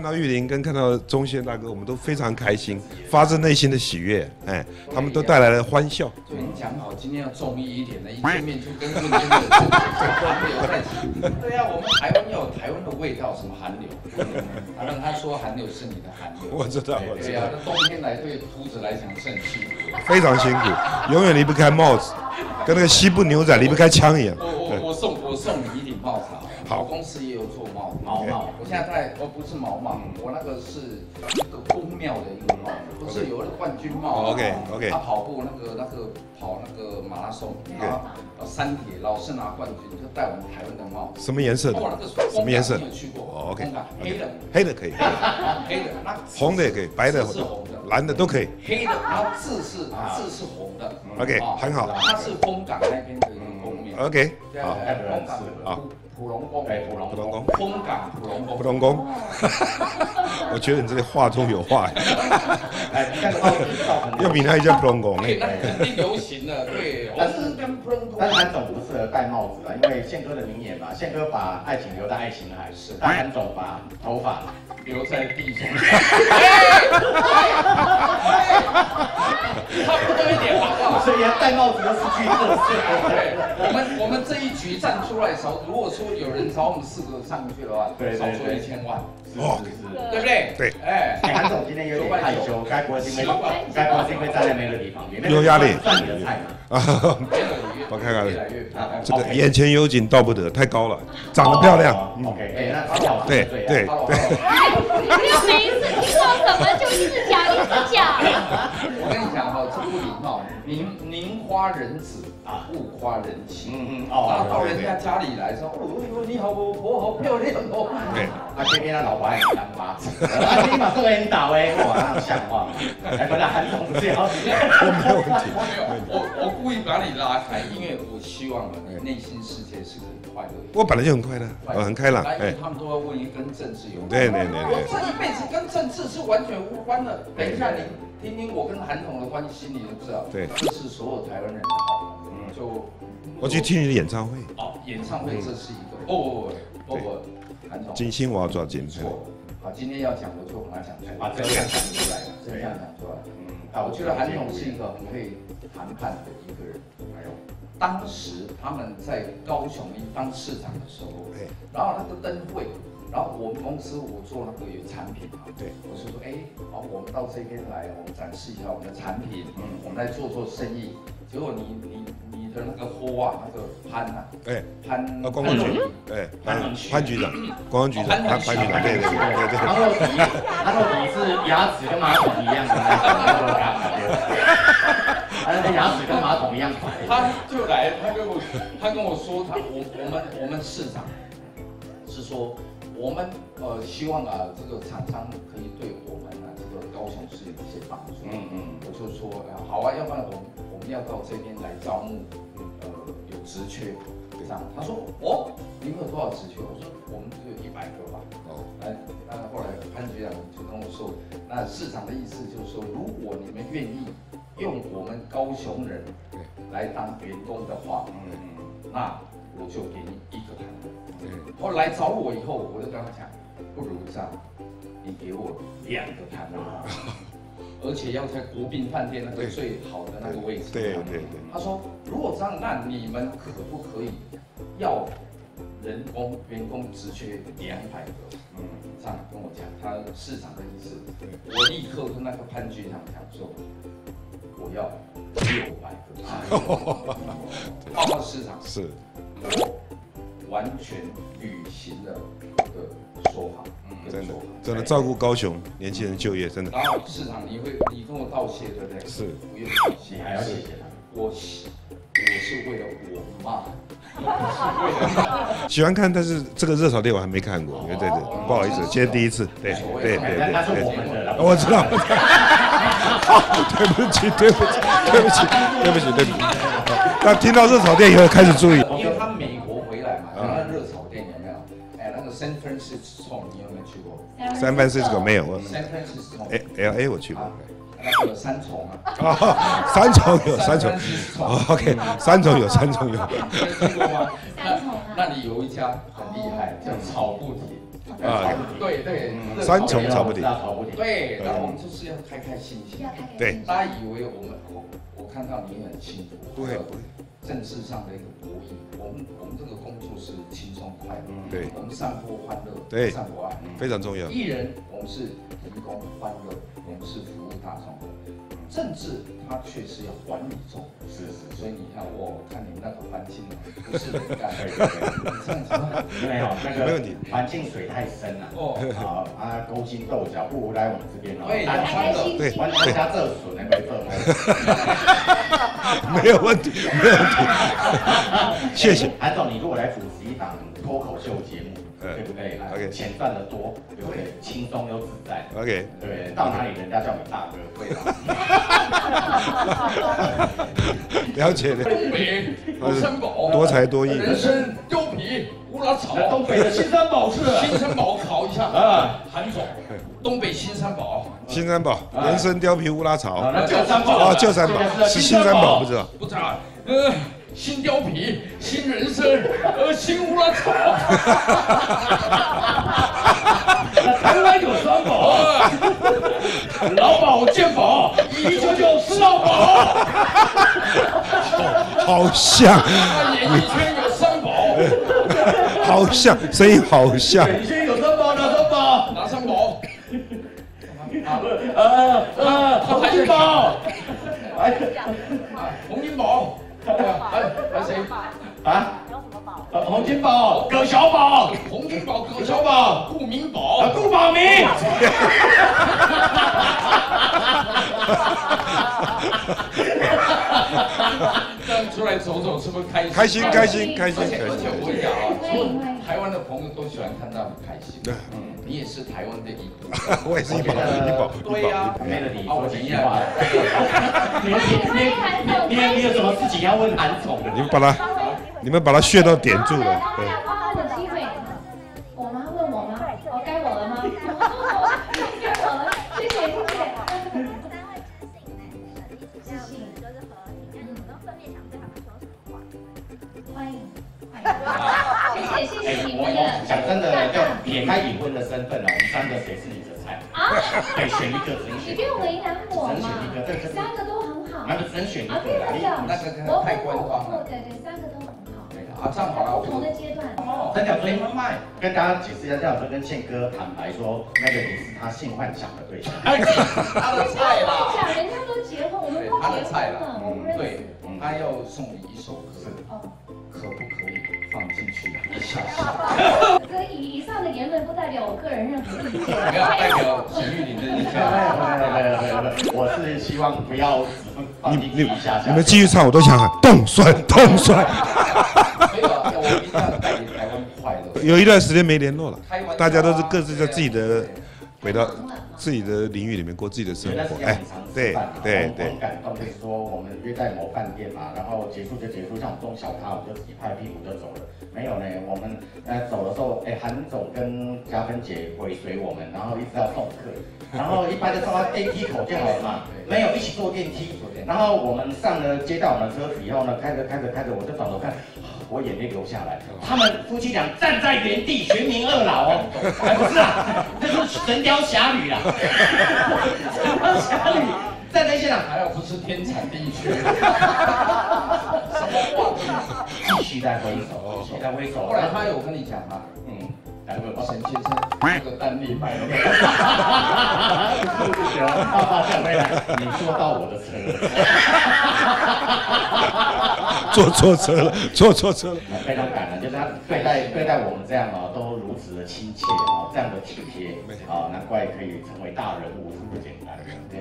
到玉林跟看到钟宪大哥，我们都非常开心，发自内心的喜悦。哎，他们都带来了欢笑。 就已经讲好，今天要中医一点的，一见面就跟问天的寒流在一起。对啊，我们台湾要有台湾的味道，什么寒流？当然他说寒流是你的寒流。 我知道，我知道。 对啊，那冬天来对秃子来讲是很辛苦， 非常辛苦，永远离不开帽子，跟那个西部牛仔离不开枪一样。 我送你一顶帽子好，我公司也有做毛帽，我现在不是毛帽，我那个是一个宫庙的一个帽，不是有那个冠军帽。 OK， 他跑步跑那个马拉松，三铁老是拿冠军，就戴我们台湾的帽子。什么颜色的？什么颜色？ 你有去过 ？OK， 黑的可以， 黑的，那红的也可以，白的、蓝的都可以。 黑的，然后字是红的。 OK， 很好。 它是丰港那边的一个宫庙。 OK， 好， 丰港好。普龙宫，丰港普龙宫。我觉得你这里话中有话，又比他叫普龙宫， 那肯定流行了，对。 但是韩总不适合戴帽子啊，因为宪哥的名言嘛，宪哥把爱情留在爱琴海，但韩总把头发留在地上。差不多一点好不好？ 所以戴帽子都失去特色。 对，我们这一局站出来少，如果说有人找我们4个上去的话，少说1000万。对不对？ 对。 哎，韩总今天有点害羞，该不会是因为站在Melody旁边？ 有压力。 算你的菜嘛？ 我看看，这个眼前有景道不得，太高了，长得漂亮。 OK， 那对。 没有每一次听说什么就一直讲。 我跟你讲哈，这不礼貌，宁夸人子啊，勿夸人妻。然后到人家家里来说，哦，你好婆好漂亮哦。 对。 偏偏他老婆还很当妈子，你马上很倒哎，哇，像话。本来韩总是要， 没有问题。 我故意把你拉开，因为我希望你内心世界是很快乐。 我本来就很快乐，我很开朗。 因为他们都要问跟政治有关。 对。 我这一辈子跟政治是完全无关的。等一下你听听我跟韩总的关系，你就知道。 对。 这是所有台湾人的好。就我去听你的演唱会。 演唱会这是一个。韩总。 金星我要抓紧。 今天要讲我就把它讲出来，这样讲出来了，这样讲出来。我觉得韩总是一个很会谈判的一个人。当时他们在高雄当市长的时候，然后那个灯会，然后我们公司我做那个有产品嘛， 对， 我是说，我们到这边来，我们展示一下我们的产品，我们来做生意。结果你的那个货啊，那个潘啊， 观光局，潘局长，观光局长，潘局长，对。 他说你是牙齿跟马桶一样的那个牙齿跟马桶一样白。 他就来，他跟我说，我们市长是说，我们希望这个厂商可以对我们这个高雄市有一些帮助。我就说好啊，要不然我们要到这边来招募，有职缺。这样，他说你们有多少职缺？我说我们只有100个吧。那后来潘局长就跟我说，那市长的意思就是说，如果你们愿意用我们高雄人来当员工的话，那我就给你1个摊位。后来找我以后，我就跟他讲，不如这样，你给我2个摊位，而且要在国宾饭店那个最好的那个位置。 对。 他说，如果这样，那你们可不可以要员工职缺200个？这样跟我讲，他市场的意思。我立刻跟那个潘局长讲说，我要600个。报告市场， 是， 我完全履行了我的说法。 真的照顾高雄年轻人就业，真的。 然后市场你跟我道谢，对不对？ 是， 不用道谢， 还要谢谢他。 我是为了我妈。 喜欢看，但是这个热炒店我还没看过，对，不好意思，今天第一次，对。 那是我们的， 我知道。对不起。那听到热炒店以后开始注意。 因为他美国回来嘛，讲到热炒店有没有？那个 San Francisco 你有没有去过 ？San Francisco 没有。 San Francisco。 LA 我去过。 那个3重啊。 3重有。OK， 3重有。 听过吗？那里有一家很厉害，叫草不停。 啊， 对对， 三重炒不停， 对，那我们就是要开开心心， 对， 大家以为我看到你很幸福， 不会不会， 政治上的一个博弈，我们这个工作是轻松快乐， 对， 我们散播欢乐， 对， 散播爱， 非常重要。 艺人我们是提供欢乐，我们是服务大众的。政治它却是要管理众，是，所以你看，我看你们那个环境不是人干，对，这样子吗？ 没有，那没问题， 环境水太深了，好勾心斗角，不如来我们这边哦， 对， 对， 欢迎大家这损，那个这没有问题，没有问题，谢谢。 韩总，你如果来主持一档脱口秀节目，对不对 ？OK， 钱赚得多，对不对？轻松又自在。 OK， 对，到哪里人家叫你大哥，对吧？ 了解了。 东北有三宝， 多才多艺。 人参、貂皮、乌拉草。 东北的新三宝是新三宝，考一下啊，韩总，东北新三宝。 新三宝，人参、貂皮、乌拉草。 那旧三宝哦，旧三宝是新三宝，不知道。 不知道。新貂皮、新人参、新乌拉草。 台湾有三宝，劳保、健保，199吃到饱。 好像。 演艺圈有三宝。 好像，声音好像。 演艺圈有三宝，哪三宝？ 哪三宝？ 洪金宝。 洪金宝。还谁？ 啊？洪金宝、葛小宝、 洪金宝、葛小宝、顾明宝、 顾宝明。 这样出来走走，是不是开心？ 开心，开心，开心， 而且我跟你讲啊， 欢迎台湾的朋友都喜欢看到你开心。你也是台湾的一部分。 我也是一宝， 对呀， 没了你我说几句话。你有什么事情要问韩总？ 你们把他穴道点住了。 对。的机会，我吗？问我吗？哦，该我了吗？该我了，谢谢谢谢。自信，欢迎，谢谢你们的。 讲真的，就撇开已婚的身份了，我们三个谁是你的菜？啊？对，选一个，只能选。 你不用为难我嘛。 只能选一个，对， 三个都很好。 那就只能选一个。 那个太官方了。 对，三个都很好。 啊，这样好了， 不同的阶段。 三角锥跟大家解释一下，三角锥跟宪哥坦白说，那个你是他性幻想的对象。 他的菜啦。 讲人家都结婚，我们不结婚了，我不认识。 对，他要送你一首歌，可不可以放进去一下下？ 这以上的言论不代表我个人任何意见， 没有代表沈玉琳的意见。 我是希望不要放进去一下下。 你们继续唱，我都想喊动帅，动帅。 没有，我一定要带给台湾快乐。 有一段时间没联络了，大家都是各自在自己的轨道、自己的领域里面过自己的生活。 哎，对， 很感动，就是说我们约在某饭店嘛，然后结束就结束，像我们这种小咖，我就自己拍屁股就走了。没有呢，我们走的时候，韩总跟嘉芬姐尾随我们，然后一直要送客，然后一般就送到电梯口就好了嘛，没有一起坐电梯。然后我们上了接到我们车子以后呢，开着，我就转头看。我眼泪流下来，他们夫妻俩站在原地，全民二老哦，不是啊，这是《神雕侠侣》啦，《神雕侠侣》站在现场， 还有不是天产地缺，什么话题？ 继续在挥手，继续在挥手。 后来他有跟你讲吗？ 来问沈先生，这个单立买了没有？ 爸讲回来，你坐到我的车了，坐错车了， 非常感人，就是他对待我们这样哦，都如此的亲切哦，这样的体贴哦，难怪可以成为大人物，是不简单的。